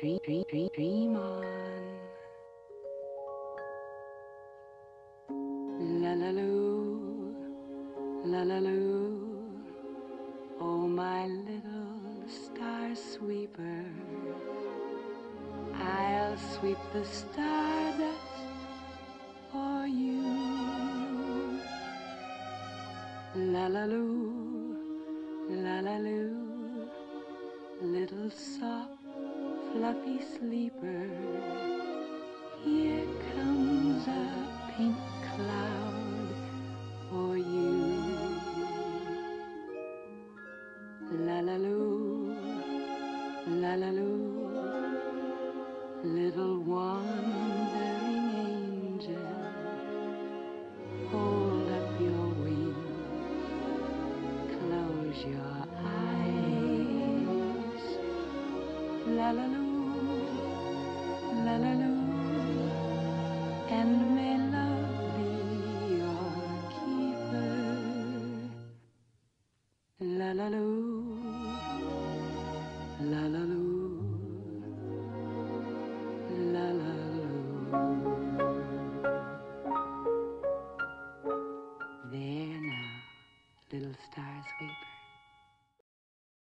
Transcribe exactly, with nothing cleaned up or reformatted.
dream, dream, dream, dream on. La la loo, la la loo. Oh, my little star sweeper, I'll sweep the stardust for you. La la loo, la la loo, little soft, fluffy sleeper. Here comes a pink cloud for you. La la loo, la la loo, little wandering angel, hold up your wings, close your eyes. La la loo, la la loo, and may love be your keeper. La la loo, la la loo, la la loo. There now, little star sweeper.